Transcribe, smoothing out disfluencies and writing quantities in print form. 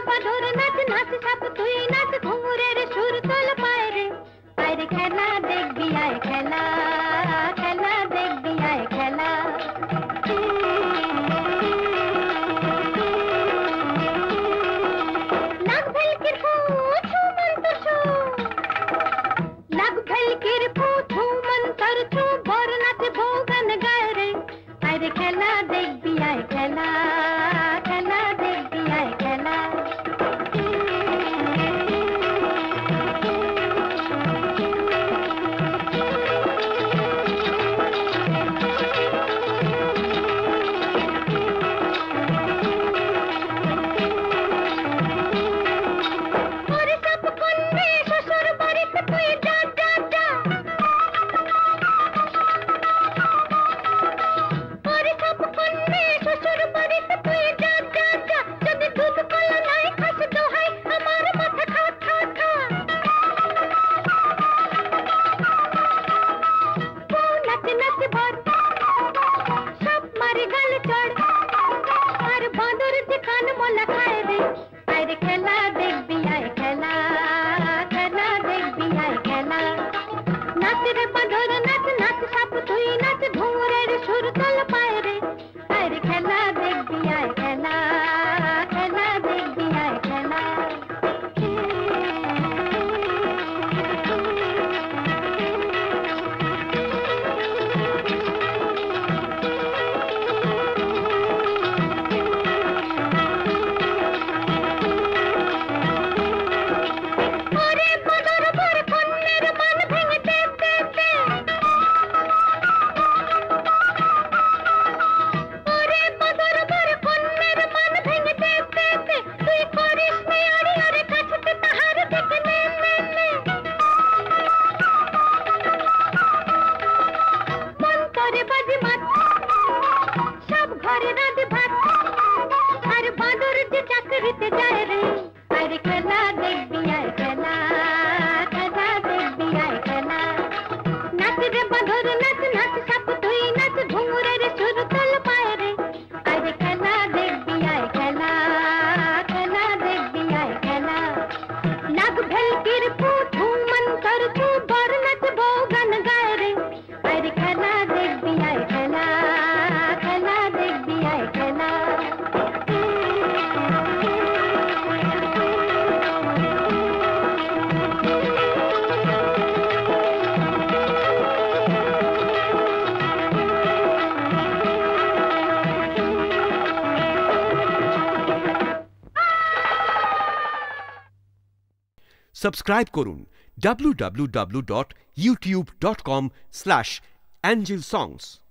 বাঁদর নাচ নাচ সাপ তুই নাচ ঘুঙুরের সুর তোল পায় রে খেলা দেখবি আয় খেলা খেলা দেখবি আয় খেলা লাগ ভেলকির ফু ছু মন্তর ছু লাগ ভেলকির ফু ছু মন্তর ছু বর নাচ বউ গান গায় রে খেলা দেখবি আয় খেলা খেলা দেখবি আয় খেলা সাবস্ক্রাইব করুন www.youtube.com/angelsongs